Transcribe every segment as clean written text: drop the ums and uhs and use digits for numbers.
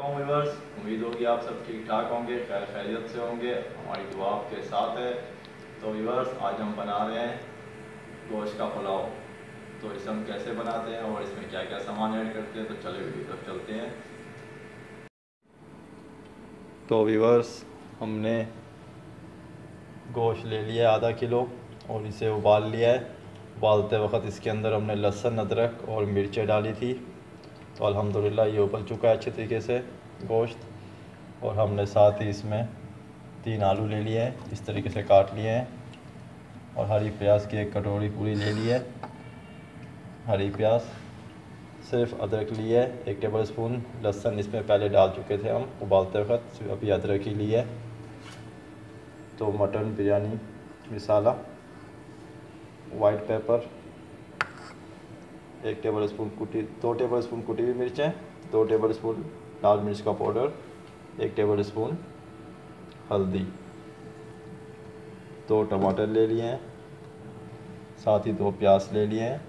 वालेकुम व्यूअर्स, उम्मीद होगी आप सब ठीक ठाक होंगे, खैर खैरियत से होंगे। हमारी दुआ आपके साथ है। तो व्यूअर्स, आज हम बना रहे हैं गोश्त का पुलाव। तो इसे हम कैसे बनाते हैं और इसमें क्या क्या सामान ऐड करते हैं, तो चलिए वीडियो तक चलते हैं। तो व्यूअर्स, हमने गोश्त ले लिया आधा किलो और इसे उबाल लिया है। उबालते वक्त इसके अंदर हमने लहसुन, अदरक और मिर्चें डाली थी। तो अल्हम्दुलिल्लाह ये उबल चुका है अच्छे तरीके से गोश्त। और हमने साथ ही इसमें 3 आलू ले लिए हैं, इस तरीके से काट लिए हैं। और हरी प्याज की 1 कटोरी पूरी ले ली है। हरी प्याज, सिर्फ अदरक ली है 1 टेबल स्पून। लहसुन इसमें पहले डाल चुके थे हम उबालते वक्त, अभी अदरक ही ली है। तो mutton biryani masala, white pepper 1 tablespoon कुटी, 2 टेबल स्पून कुटी हुई मिर्चें, 2 टेबल स्पून लाल मिर्च का पाउडर, 1 टेबल स्पून हल्दी, 2 टमाटर ले लिए हैं, साथ ही 2 प्याज ले लिए हैं।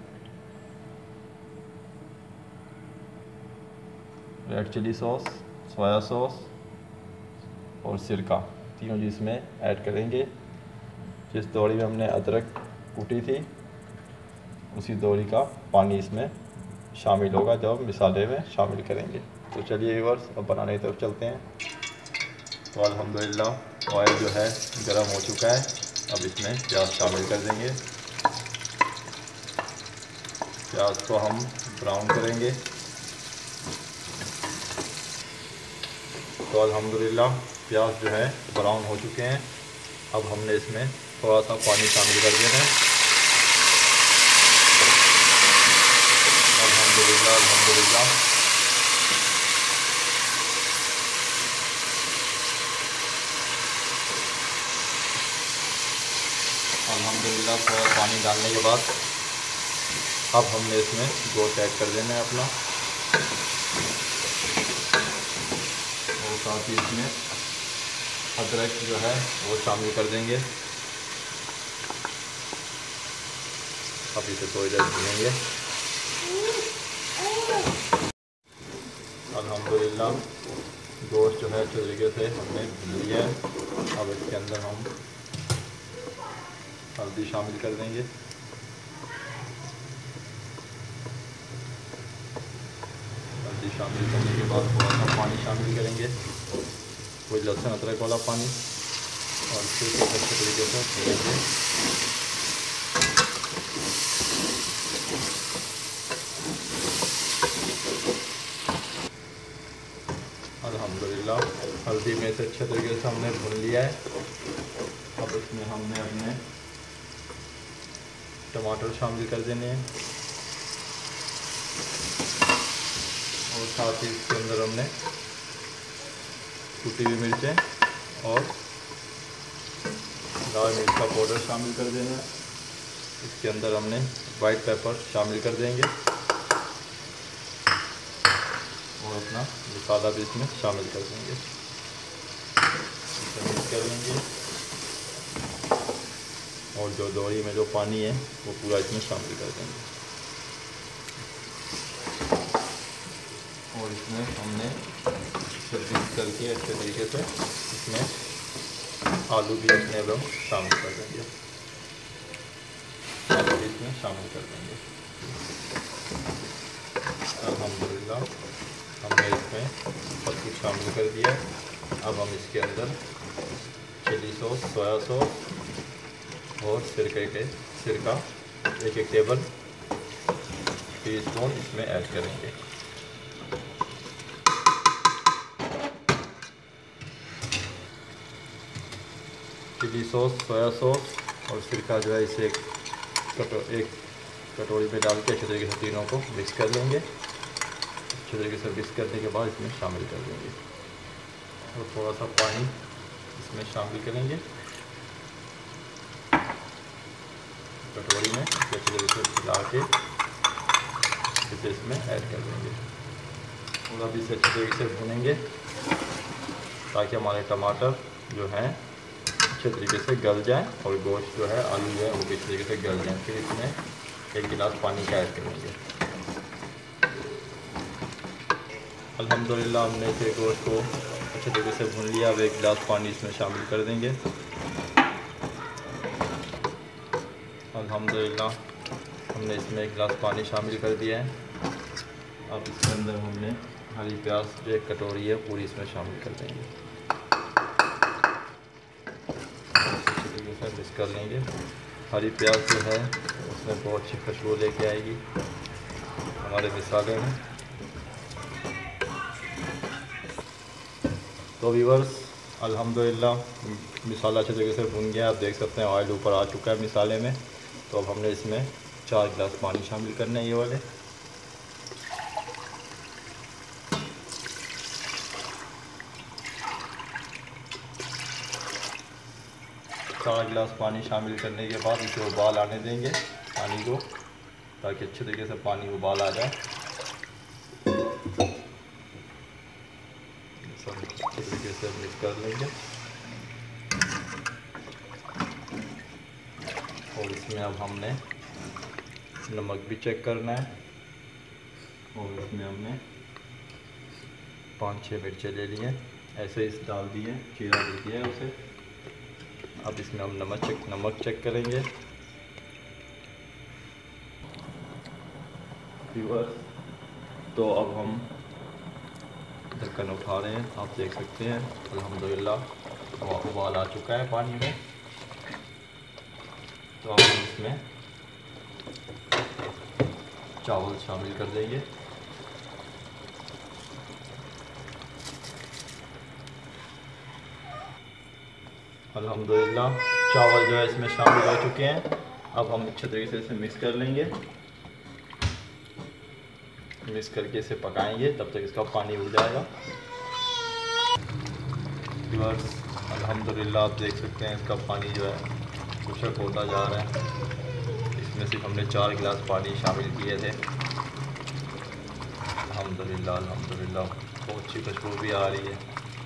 Red chilli sauce, soya sauce और सिरका, तीनों चीज़ में ऐड करेंगे। जिस दौरी में हमने अदरक कूटी थी उसी दौरी का पानी इसमें शामिल होगा जब मसाले में शामिल करेंगे। तो चलिए व्यूअर्स, अब बनाने की तरफ चलते हैं। तो अल्हम्दुलिल्लाह ऑयल जो है गर्म हो चुका है। अब इसमें प्याज शामिल कर देंगे। प्याज को हम ब्राउन करेंगे। तो अल्हम्दुलिल्लाह प्याज जो है ब्राउन हो चुके हैं। अब हमने इसमें थोड़ा सा पानी शामिल कर देना है। अल्हम्दुलिल्लाह अल्हम्दुलिल्लाह अल्हम्दुलिल्लाह थोड़ा पानी डालने के बाद अब हमने इसमें गोश्त ऐड कर देना है अपना। और साथ ही इसमें अदरक जो है वो शामिल कर देंगे। अब इसे थोड़ी देर भूनेंगे। अल्हम्दुलिल्लाह गोश्त जो है अच्छे तरीके से हमने भून लिया है। अब इसके अंदर हम हल्दी शामिल कर देंगे। हल्दी शामिल करने के बाद थोड़ा सा पानी शामिल करेंगे, कोई लहसुन अदरक वाला पानी, और फिर अच्छे तरीके से भूनेंगे। अल्हम्दुलिल्लाह हल्दी में से अच्छे तरीके से हमने भून लिया है। अब इसमें हमने अपने टमाटर शामिल कर देने हैं और साथ ही इसके अंदर हमने कुटी हुई मिर्चें और लाल मिर्च का पाउडर शामिल कर देना है। इसके अंदर हमने वाइट पेपर शामिल कर देंगे और अपना मसाला भी इसमें शामिल कर देंगे। इसे मिक्स कर लेंगे और जो दोरी में जो पानी है वो पूरा इसमें शामिल कर देंगे। और इसमें हमने मिक्स करके अच्छे तरीके से इसमें आलू भी अपने अब शामिल कर देंगे। आलू भी इसमें शामिल कर देंगे। अल्हम्दुलिल्लाह हमने इसमें सब कुछ शामिल कर दिया। अब हम इसके अंदर चिली सॉस, सोया सॉस और सिरका 1 टेबल टीस्पून इसमें ऐड करेंगे। चिली सॉस, सोया सॉस और सिरका जो है इसे एक कटोरी में डाल के अच्छे तरीके से तीनों को मिक्स कर लेंगे। अच्छे तरीके से मिक्स करने के बाद इसमें शामिल कर देंगे और थोड़ा सा पानी इसमें शामिल करेंगे कटोरी में। अच्छे तरीके से मिला के इसे इसमें ऐड कर देंगे और अब इसे अच्छे तरीके से भूनेंगे ताकि हमारे टमाटर जो हैं अच्छे तरीके से गल जाए और गोश्त जो है, आलू जो है वो भी अच्छे तरीके से गल जाए। फिर इसमें 1 गिलास पानी का ऐड करेंगे। अल्हम्दुलिल्लाह हमने इसे गोश्त को अच्छे तरीके से भून लिया। अब एक गिलास पानी इसमें शामिल कर देंगे। अल्हम्दुलिल्लाह हमने इसमें एक गिलास पानी शामिल कर दिया है। अब इसके अंदर हमने हरी प्याज जो एक कटोरी है पूरी इसमें शामिल कर देंगे। अच्छे तरीके से मिक्स कर लेंगे। हरी प्याज जो है उसमें बहुत अच्छी खुशबू लेके आएगी हमारे मिसाले में। तो व्यूअर्स अल्हम्दुलिल्लाह मिसाला अच्छे तरीके से भुन गया। आप देख सकते हैं ऑयल ऊपर आ चुका है मिसाले में। तो अब हमने इसमें 4 गिलास पानी शामिल करने हैं, ये वाले। 4 गिलास पानी शामिल करने के बाद इसे उबाल आने देंगे पानी को, ताकि अच्छे तरीके से पानी उबाल आ जाए। सब अच्छे तरीके से मिक्स कर लेंगे। और इसमें अब हमने नमक भी चेक करना है। और इसमें हमने 5-6 मिर्चें ले ली हैं, ऐसे इस डाल दिए, चीरा दे दिया है उसे। अब इसमें हम नमक चेक करेंगे। व्यूअर्स तो अब हम ढक्कन उठा रहे हैं। आप देख सकते हैं अल्हम्दुलिल्लाह उबाल आ चुका है पानी में। तो अब हम इसमें चावल शामिल कर देंगे। अल्हम्दुलिल्लाह चावल जो है इसमें शामिल हो चुके हैं। अब हम अच्छे तरीके से इसे मिक्स कर लेंगे। मिक्स करके इसे पकाएंगे तब तक इसका पानी उड़ जाएगा। व्यूअर्स अल्हम्दुलिल्लाह आप देख सकते हैं इसका पानी जो है खुशक होता जा रहा है। इसमें सिर्फ हमने 4 गिलास पानी शामिल किए थे। अल्हम्दुलिल्लाह बहुत अच्छी खुशबू भी आ रही है।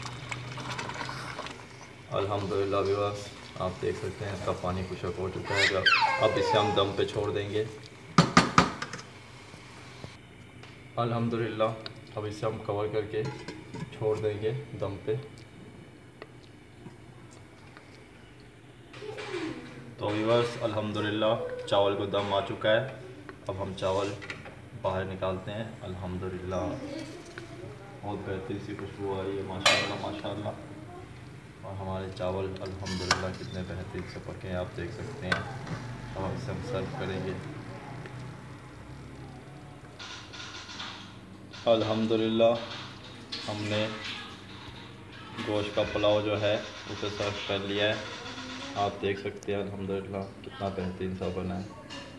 अल्हम्दुलिल्लाह व्यूअर्स आप देख सकते हैं इसका पानी खुशक हो चुका है। अब इसे हम दम पे छोड़ देंगे। अल्हम्दुलिल्लाह अब इसे हम कवर करके छोड़ देंगे दम पे। तो व्यूअर्स अल्हम्दुलिल्लाह चावल को दम आ चुका है। अब हम चावल बाहर निकालते हैं। अल्हम्दुलिल्लाह बहुत बेहतरीन सी खुशबू आ रही है, माशाल्लाह माशाल्लाह। और हमारे चावल अल्हम्दुलिल्लाह कितने बेहतरीन से पके हैं आप देख सकते हैं। अब इसे हम सर्व करेंगे। अल्हम्दुलिल्लाह हमने गोश्त का पुलाव जो है उसे सर्व कर लिया है। आप देख सकते हैं अल्हम्दुलिल्लाह कितना बेहतरीन सा बना है।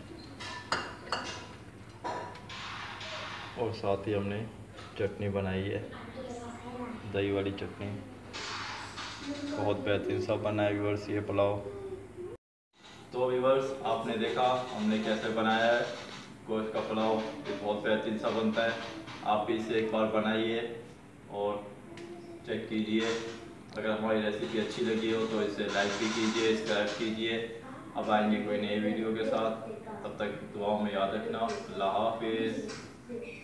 और साथ ही हमने चटनी बनाई है, दही वाली चटनी। बहुत बेहतरीन सा बना है व्यूअर्स ये पुलाव। तो व्यूअर्स आपने देखा हमने कैसे बनाया है गोश्त का पुलाव। ये बहुत बेहतरीन सा बनता है। आप भी इसे एक बार बनाइए और चेक कीजिए। अगर हमारी रेसिपी अच्छी लगी हो तो इसे लाइक भी कीजिए, सब्सक्राइब कीजिए। अब आएंगे कोई नई वीडियो के साथ, तब तक दुआओं में याद रखना। अल्लाह हाफिज़।